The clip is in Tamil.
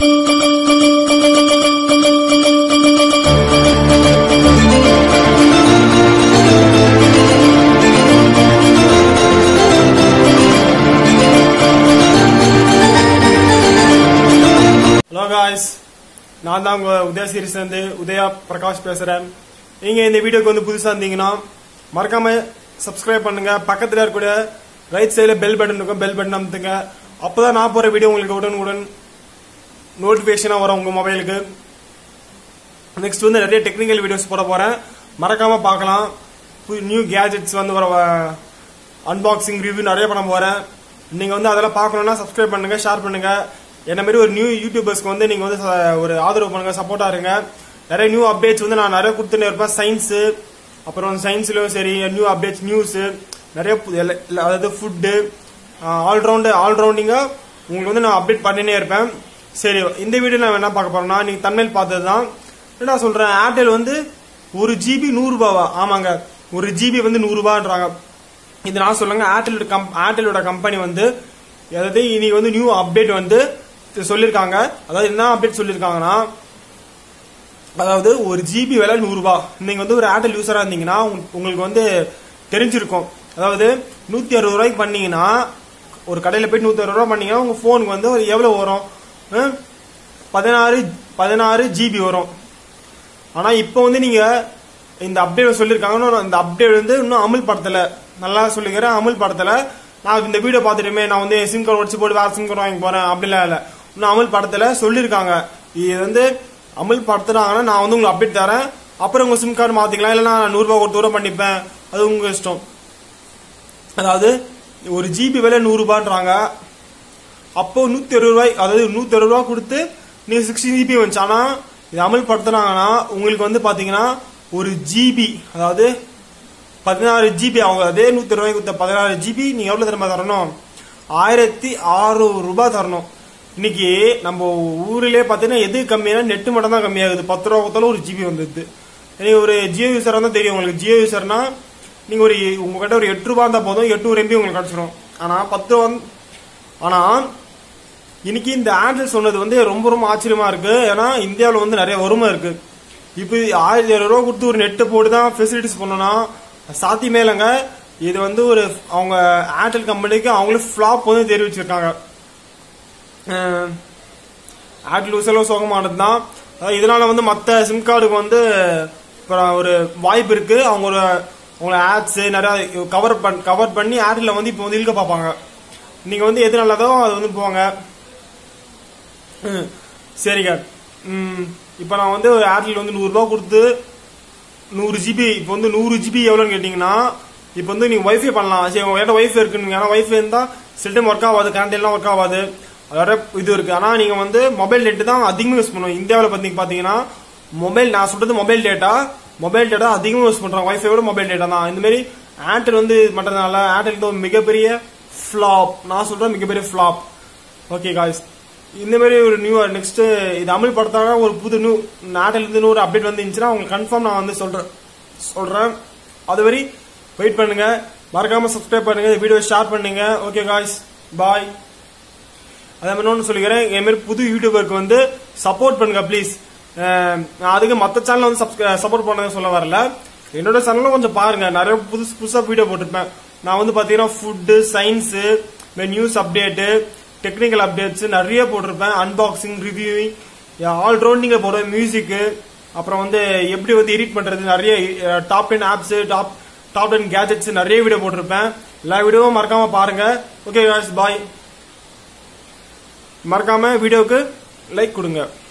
Hello guys, நான் தான் உங்க உதயா சீரிஸ்ல இருந்து உதயா பிரகாஷ் பேசுறேன். நீங்க இந்த வீடியோக்கு வந்து புதுசா இருந்தீங்கன்னா மறக்காம சப்ஸ்கிரைப் பண்ணுங்க. பக்கத்துல இருக்க ரைட் சைடுல பெல் பட்டன் இருக்கும், பெல் பட்டன் அமுத்துங்க. அப்பதான் நான் போற வீடியோ உங்களுக்கு உடனுக்குடன் நோட்டிபிகேஷனா வரும் உங்க மொபைலுக்கு. நெக்ஸ்ட் வந்து நிறைய டெக்னிக்கல் வீடியோஸ் போட போறேன், மறக்காம பார்க்கலாம். நியூ கேஜெட்ஸ் வந்து வர அன்பாக்சிங் ரிவ்யூ நிறைய பண்ண போறேன். நீங்க வந்து அதெல்லாம் பார்க்கணும்னா சப்ஸ்கிரைப் பண்ணுங்க, ஷேர் பண்ணுங்க. என்ன மாதிரி ஒரு நியூ யூடியூபர்ஸ்க்கு வந்து நீங்க வந்து ஒரு ஆதரவு பண்ணுங்க, சப்போர்ட்டா இருங்க. நிறைய நியூ அப்டேட்ஸ் வந்து நான் நிறைய கொடுத்துட்டே இருப்பேன். சயின்ஸ், அப்புறம் சயின்ஸ்லயும் சரி நியூ அப்டேட்ஸ், நியூஸ் நிறைய, அதாவது ஃபுட்டு, ஆல்ரவுண்டிங்கா உங்களுக்கு வந்து நான் அப்டேட் பண்ணினே இருப்பேன். சரி, இந்த வீடியோ நான் என்ன பார்க்க போறேன்னா, நீங்க தமிழ் பார்த்ததுதான் என்ன சொல்றேன். ஏர்டெல் வந்து 1 GB 100 ரூபாவா? ஆமாங்க, 1 GB வந்து 100 ரூபான்றாங்க. இது நான் சொல்லுங்க, ஏர்டெலோட கம்பெனி வந்து அதாவது இன்னைக்கு வந்து நியூ அப்டேட் வந்து சொல்லிருக்காங்க. அதாவது என்ன அப்டேட் சொல்லிருக்காங்கன்னா, அதாவது 1 GB விலை 100 ரூபாய். நீங்க வந்து ஒரு ஏர்டெல் யூசரா இருந்தீங்கன்னா உங்களுக்கு வந்து தெரிஞ்சிருக்கும். அதாவது 160 ரூபாய்க்கு பண்ணீங்கன்னா, ஒரு கடையில போய் 160 ரூபாய் பண்ணீங்கன்னா உங்க போனுக்கு வந்து எவ்வளவு வரும்? 16 GB வரும். ஆனா இப்ப வந்து நீங்க இந்த அப்டேட் சொல்லிருக்காங்கன்னா, இந்த அப்டேட் வந்து இன்னும் அமல்படுத்தல. நல்லா சொல்லிக்கிறேன், அமல்படுத்தல. நான் இந்த வீடியோ பார்த்துட்டுமே நான் வந்து சிம் கார்டு உடச்சு போட்டு வேற சிம் கார்டு வாங்கி போறேன் அப்படிலாம் இல்ல. இன்னும் அமல்படுத்தல, சொல்லிருக்காங்க. இது வந்து அமல்படுத்துறாங்கன்னா நான் வந்து உங்களுக்கு அப்டேட் தரேன், அப்புறம் உங்க சிம் கார்டு மாத்திக்கலாம், இல்லைன்னா 100 ரூபாய் ஒரு தூரம் பண்ணிப்பேன், அது உங்க இஷ்டம். அதாவது 1 GB விலை 100 ரூபான்றாங்க. அப்போ 160 ரூபாய், அதாவது 160 ரூபாய் கொடுத்து நீங்க 60 GB வந்துச்சு. ஆனா இது அமல்படுத்துறாங்கன்னா உங்களுக்கு வந்து பாத்தீங்கன்னா 1 GB, அதாவது 16 GB அவங்க அதே 160 ரூபாய் கொடுத்த 16 GB நீங்க எவ்வளவு தரமா தரணும்? 1600 ரூபாய் தரணும். இன்னைக்கு நம்ம ஊரிலே பாத்தீங்கன்னா எது கம்மியா, நெட் மட்டும் தான் கம்மியாகுது. 10 ரூபாய் கொடுத்தாலும் 1 GB வந்துடுது. நீங்க ஒரு ஜியோ யூசரா தான் தெரியும் உங்களுக்கு. ஜியோ யூசர்னா நீங்க உங்ககிட்ட ஒரு 8 ரூபாய் இருந்தா போதும், 800 MB உங்களுக்கு கிடைச்சிடும். ஆனா 10 ரூபாய். ஆனா இன்னைக்கு இந்த ஏர்டெல் சொன்னது வந்து ரொம்ப ரொம்ப ஆச்சரியமா இருக்கு. ஏன்னா இந்தியாவில் வந்து நிறைய வறுமை இருக்கு. இப்ப 1700 ரூபாய் கொடுத்து ஒரு நெட் போட்டு தான் ஃபெசிலிட்டிஸ் பண்ணனா சாத்தியமே இல்லைங்க. இது வந்து ஒரு அவங்க ஏர்டெல் கம்பெனிக்கு அவங்களே ஃபிளாப் வந்து தெரிவிச்சிருக்காங்க. ஏர்டெல் யூசர்லாம் சோகமானது தான். இதனால வந்து மற்ற சிம் கார்டுக்கு வந்து ஒரு வாய்ப்பு இருக்கு. அவங்க ஆட்ஸ் நிறைய கவர் பண்ணி ஏர்டெல்ல வந்து இப்போ வந்து இழுக்க பார்ப்பாங்க. நீங்க வந்து எது நல்லதோ அது வந்து போவாங்க. சரிங்க, இப்ப நான் வந்து ஏர்டெல் வந்து 100 ரூபாய் கொடுத்து 100 GB, இப்போ வந்து 100 GB எவ்வளவுன்னு கேட்டீங்கன்னா, இப்போ வந்து நீங்க வைஃபை பண்ணலாம். சரி, உங்ககிட்ட வைஃபை இருக்குன்னு, ஏன்னா வைஃபை இருந்தா சில டைம் ஒர்க் ஆகாது, கரண்ட் எல்லாம் ஒர்க் ஆகாது, அதோட இது இருக்கு. ஆனா நீங்க வந்து மொபைல் டேட்டா தான் அதிகமாக யூஸ் பண்ணுவோம். இந்தியாவில் பாத்தீங்கன்னா மொபைல், நான் சொல்றது மொபைல் டேட்டா அதிகமாக யூஸ் பண்றாங்க. வைஃபையோட மொபைல் டேட்டா தான். இந்த மாதிரி ஏர்டெல் வந்து பண்றதுனால ஏர்டெல் ஒரு மிகப்பெரிய ஃபிளாப். நான் சொல்றேன் மிகப்பெரிய ஃபிளாப். ஓகே காய்ஸ், இந்த மாதிரி ஒரு நியூ நெக்ஸ்ட் இது அமல்படுத்தான ஒரு புது நியூ ஏர்டெல் இருந்து ஒரு அப்டேட் வந்துச்சுன்னா உங்களுக்கு கன்ஃபார்ம் நான் வந்து சொல்றேன். அதுவரை வெயிட் பண்ணுங்க. மறக்காம சப்ஸ்கிரைப் பண்ணுங்க, வீடியோ ஷேர் பண்ணுங்க. Okay guys, bye. அதே மாதிரி ஒன்று சொல்லிக்கிறேன், என் மாதிரி புது யூடியூபருக்கு வந்து சப்போர்ட் பண்ணுங்க ப்ளீஸ். நான் அதுக்கு மற்ற சேனல் வந்து சப்போர்ட் பண்ண சொல்ல வரல. என்னோட சேனலும் கொஞ்சம் பாருங்க, நிறைய புதுசா வீடியோ போட்டிருப்பேன். நான் வந்து பாத்தீங்கன்னா food, science, news update, technical updates நிறைய போட்டிருப்பேன். அன்பாக்சிங், ரிவ்யூவிங், ஆல்ரவுண்டிங்ல போடுவேன். மியூசிக், அப்புறம் வந்து எப்படி வந்து எடிட் பண்றது, நிறைய டாப் 10 ஆப்ஸ், டாப் 10 கேஜெட்ஸ் நிறைய வீடியோ போட்டிருப்பேன். எல்லா வீடியோவும் மறக்காம பாருங்க. Okay guys, bye. மறக்காம வீடியோக்கு லைக் கொடுங்க.